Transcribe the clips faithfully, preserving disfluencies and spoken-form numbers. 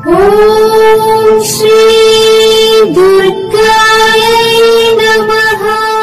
ఓం శ్రీ దుర్గాయ నమః.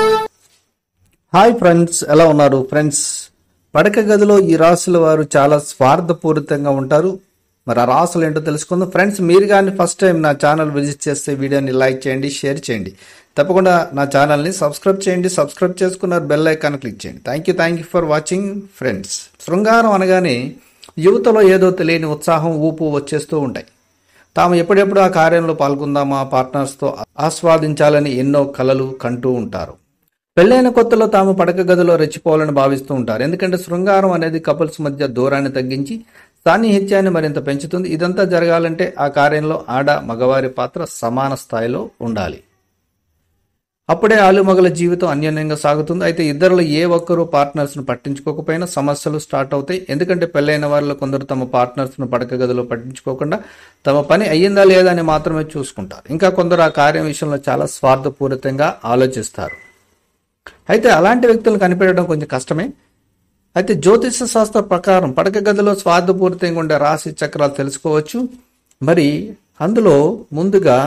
Hi friends, ఎలా ఉన్నారు ఫ్రెండ్స్? పడక గదిలో ఈ రాసుల వారు చాలా స్వార్థపూరితంగా ఉంటారు. మరి ఆ రాసులు ఏంటో తెలుసుకుందాం ఫ్రెండ్స్. మీరు కానీ ఫస్ట్ టైం నా ఛానల్ విజిట్ చేస్తే వీడియోని లైక్ చేయండి, షేర్ చేయండి. తప్పకుండా నా ఛానల్ని సబ్స్క్రైబ్ చేయండి. సబ్స్క్రైబ్ చేసుకున్నారు బెల్ ఐకాన్ క్లిక్ చేయండి. Thank you thank you for watching friends. శృంగారం అనగానే యువతలో ఏదో తెలియని ఉత్సాహం, ఊపు వచ్చేస్తూ ఉంటాయి. తాము ఎప్పుడెప్పుడు ఆ కార్యంలో పాల్గొందామా, పార్ట్నర్స్తో ఆస్వాదించాలని ఎన్నో కలలు కంటూ ఉంటారు. పెళ్ళైన కొత్తలో తాము పడక గదిలో రెచ్చిపోవాలని భావిస్తూ ఉంటారు. ఎందుకంటే శృంగారం అనేది కపుల్స్ మధ్య దూరాన్ని తగ్గించి సాన్నిహిత్యాన్ని మరింత పెంచుతుంది. ఇదంతా జరగాలంటే ఆ కార్యంలో ఆడ మగవారి పాత్ర సమాన స్థాయిలో ఉండాలి. అప్పుడే ఆలుమగల జీవితం అన్యోన్యంగా సాగుతుంది. అయితే ఇద్దరిలో ఏ ఒక్కరూ పార్ట్నర్స్ను పట్టించుకోకపోయినా సమస్యలు స్టార్ట్ అవుతాయి. ఎందుకంటే పెళ్ళైన వారిలో కొందరు తమ పార్ట్నర్స్ను పడక గదిలో పట్టించుకోకుండా తమ పని అయ్యిందా లేదా అని మాత్రమే చూసుకుంటారు. ఇంకా కొందరు ఆ కార్యం విషయంలో చాలా స్వార్థపూరితంగా ఆలోచిస్తారు. అయితే అలాంటి వ్యక్తులను కనిపెట్టడం కొంచెం కష్టమే. అయితే జ్యోతిష శాస్త్ర ప్రకారం పడక గదిలో స్వార్థపూరితంగా ఉండే రాశి చక్రాలు తెలుసుకోవచ్చు. మరి అందులో ముందుగా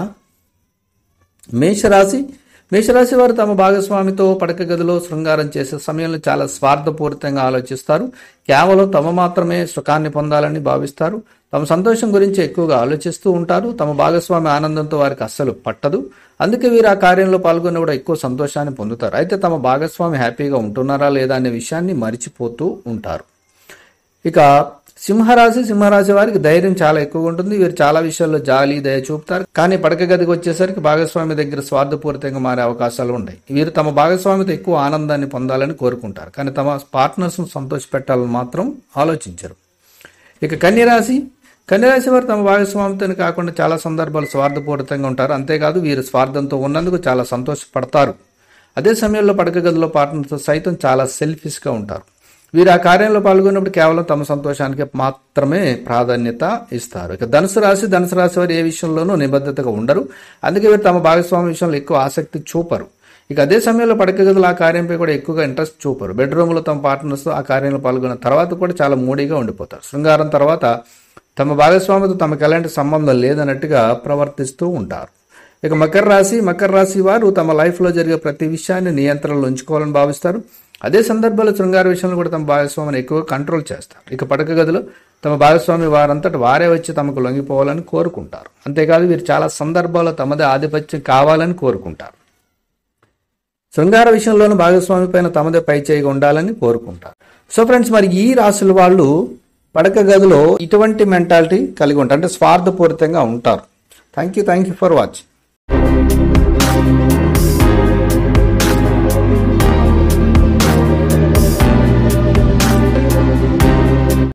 మేషరాశి. మేషరాశి వారు తమ భాగస్వామితో పడక గదిలో శృంగారం చేసే సమయంలో చాలా స్వార్థపూరితంగా ఆలోచిస్తారు. కేవలం తమ మాత్రమే సుఖాన్ని పొందాలని భావిస్తారు. తమ సంతోషం గురించి ఎక్కువగా ఆలోచిస్తూ ఉంటారు. తమ భాగస్వామి ఆనందంతో వారికి అస్సలు పట్టదు. అందుకే వీరు ఆ కార్యంలో పాల్గొన్న కూడా ఎక్కువ సంతోషాన్ని పొందుతారు. అయితే తమ భాగస్వామి హ్యాపీగా ఉంటున్నారా లేదా అనే విషయాన్ని మరిచిపోతూ ఉంటారు. ఇక సింహరాశి. సింహరాశి వారికి ధైర్యం చాలా ఎక్కువగా ఉంటుంది. వీరు చాలా విషయాల్లో జాలి, దయ చూపుతారు. కానీ పడక గదికి వచ్చేసరికి భాగస్వామి దగ్గర స్వార్థపూరితంగా మారే అవకాశాలు ఉన్నాయి. వీరు తమ భాగస్వామితో ఎక్కువ ఆనందాన్ని పొందాలని కోరుకుంటారు. కానీ తమ పార్ట్నర్స్ను సంతోషపెట్టాలని మాత్రం ఆలోచించరు. ఇక కన్యరాశి. కన్యరాశి వారు తమ భాగస్వామితో కాకుండా చాలా సందర్భాలు స్వార్థపూరితంగా ఉంటారు. అంతేకాదు వీరు స్వార్థంతో ఉన్నందుకు చాలా సంతోషపడతారు. అదే సమయంలో పడక గదిలో పార్ట్నర్తో సైతం చాలా సెల్ఫిష్గా ఉంటారు. వీరు ఆ కార్యంలో పాల్గొన్నప్పుడు కేవలం తమ సంతోషానికి మాత్రమే ప్రాధాన్యత ఇస్తారు. ఇక ధనుసు రాశి. ధనుసు రాశి వారు ఏ విషయంలోనూ నిబద్ధతగా ఉండరు. అందుకే వీరు తమ భాగస్వామి విషయంలో ఎక్కువ ఆసక్తి చూపరు. ఇక అదే సమయంలో పడక గదులు ఆ కార్యంపై కూడా ఎక్కువగా ఇంట్రెస్ట్ చూపరు. బెడ్రూమ్లో తమ పార్ట్నర్స్తో ఆ కార్యంలో పాల్గొన్న తర్వాత కూడా చాలా మూడీగా ఉండిపోతారు. శృంగారం తర్వాత తమ భాగస్వామితో తమకు ఎలాంటి సంబంధం లేదన్నట్టుగా ప్రవర్తిస్తూ ఉంటారు. ఇక మకర రాశి. మకర రాశి వారు తమ లైఫ్లో జరిగే ప్రతి విషయాన్ని నియంత్రణలో ఉంచుకోవాలని భావిస్తారు. అదే సందర్భంలో శృంగార విషయంలో కూడా తమ భాగస్వామిని ఎక్కువగా కంట్రోల్ చేస్తారు. ఇక పడక గదిలో తమ భాగస్వామి వారంతటి వారే వచ్చి తమకు లొంగిపోవాలని కోరుకుంటారు. అంతేకాదు వీరు చాలా సందర్భాల్లో తమదే ఆధిపత్యం కావాలని కోరుకుంటారు. శృంగార విషయంలోనూ భాగస్వామి పైన తమదే పై చేయిగా ఉండాలని కోరుకుంటారు. సో ఫ్రెండ్స్, మరి ఈ రాశుల వాళ్ళు పడక గదిలో ఇటువంటి మెంటాలిటీ కలిగి ఉంటారు, అంటే స్వార్థపూరితంగా ఉంటారు. Thank you thank you for watching.